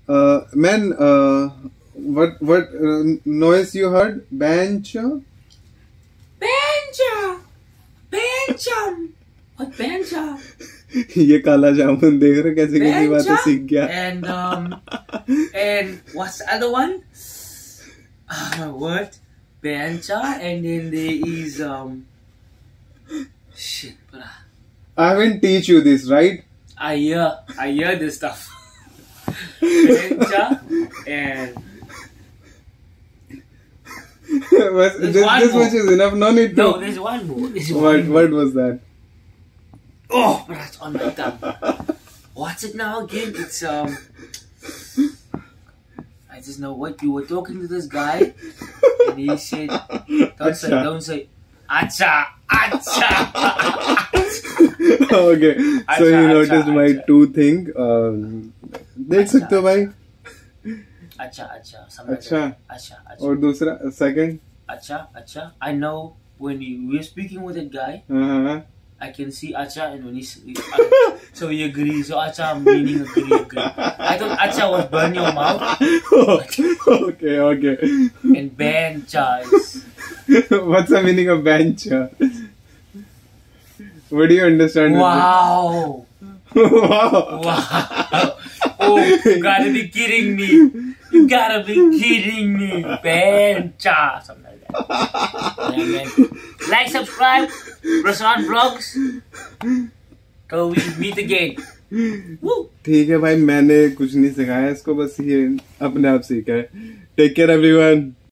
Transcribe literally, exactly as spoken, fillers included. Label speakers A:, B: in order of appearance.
A: Uh, man, uh, what what uh, noise you heard? Bench?
B: Bencha! Bencham! What bencha?
A: ये काला जामुन देख रहे कैसे कैसी बातें सीख गया.
B: And um and what's the other one? Uh, what? Bencha, and then there is um shit, bruh.
A: I haven't teach you this, right?
B: I hear I hear this stuff. Bencha and
A: But this, this much is enough. No need to.
B: no, there's one more. There's
A: What
B: one more.
A: what was that?
B: Oh, but that's on my tongue. What's it now again? It's um. I just know what you were talking to this guy, and he said, "Don't say,
A: Acha.
B: don't say, acha, acha."
A: Okay, so
B: Acha,
A: you
B: acha,
A: noticed my
B: acha.
A: two thing. Um, देख सकते हो भाई.
B: Acha, acha, something like
A: अच्छा.
B: that. Acha, acha,
A: और दूसरा second.
B: acha, acha. I know when you were speaking with that guy,
A: Uh-huh.
B: I can see acha, and when he's uh, so he agrees. So acha meaning agree, agree. I thought acha was burn your mouth,
A: Okay, okay.
B: and bencha is.
A: What's the meaning of bench? What do you understand?
B: Wow.
A: Wow.
B: Wow. Oh, you gotta be kidding me. You gotta be kidding me. Bencha. Something like that. Yeah, man. Like, subscribe. Restaurant Vlogs. Till we meet again. Woo.
A: ठीक है भाई, मैंने कुछ नहीं सिखाया इसको, बस ये अपने आप सीखा है. Take care everyone.